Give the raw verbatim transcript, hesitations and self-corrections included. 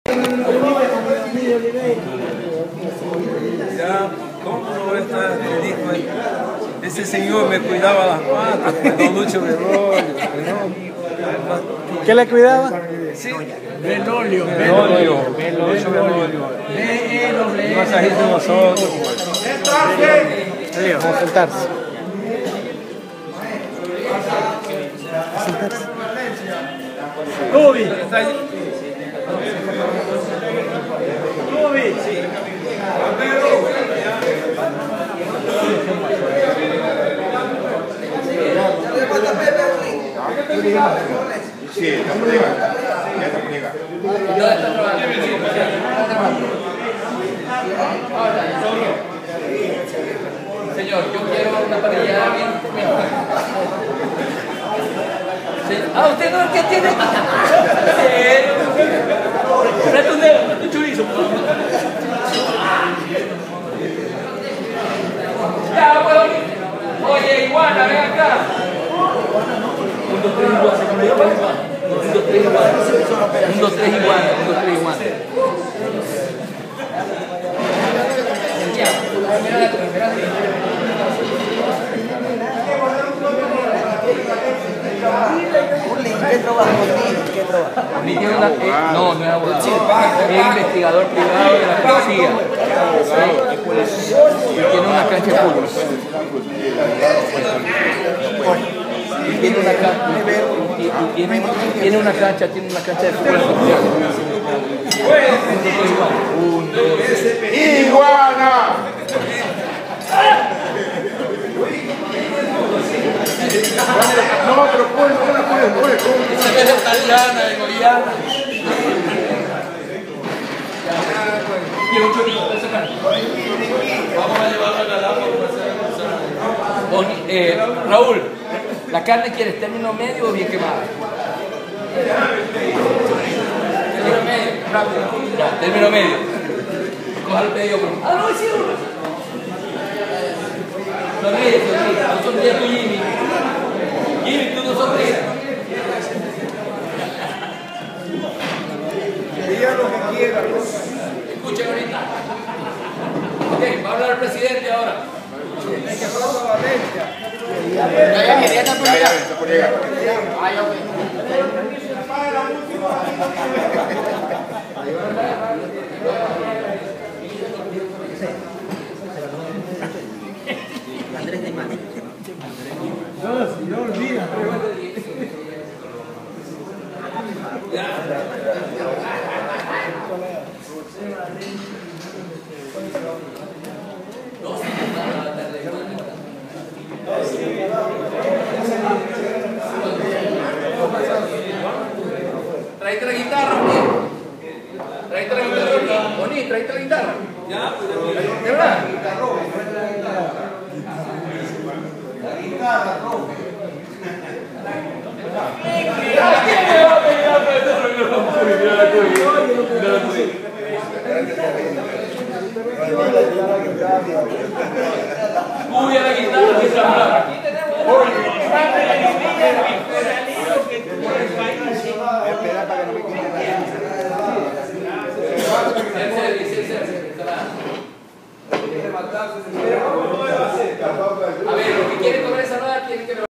Ya, ¿cómo no voy a estar feliz? Ese señor me cuidaba las patas, don Lucho Belolio. ¿Qué le cuidaba? Sí. Belolio. Belolio. Lucho Belolio. Un masajista de nosotros. Vamos a sentarse. A sentarse. Ubi. Ubi. Sí. Sí, está por llegar. Ya está por llegar. Señor, yo quiero una parrillada bien. Ah, usted no es el que tiene. Presta un dedo, presta un chorizo. Ya, puedo. Oye, iguana, ven acá. Un, dos, tres, igual. Un, dos, tres, igual. Un, dos, tres, igual. Un, dos, tres, igual. Ya, mira la primera. ¿Qué trabaja conmigo? ¿Qué trabaja? Tiene una, eh, no, no es abogado. Es investigador privado de la policía. Y tiene una cancha de fútbol. Y tiene una cancha. Y tiene, tiene una cancha, tiene una cancha de fútbol. ¡Iguana! No, pero puede, puede, puede, puede. Esa vez es italiana, de Goliana. Quiero un chorizo de esa carne. Vamos a llevarlo a la eh, Raúl, ¿la carne quieres término medio o bien quemada? Término medio, rápido. Ya, término medio. Coja el pedido. Ah, no, sí, uno. Sonríe, sonríe. No sonríe tú, Jimmy. Jimmy, tú no sonríes. Diga lo que quiera. Escuchen ahorita. Ok, va a hablar el presidente ahora. Ya, ya, está por llegar. Andrés de Mani. No, si no olvida. Traíte la guitarra, Boni. Traíte la guitarra, Boni. Traíte la guitarra. Ya, pues. ¿De verdad? La guitarra, profe. Uy, a la guitarra,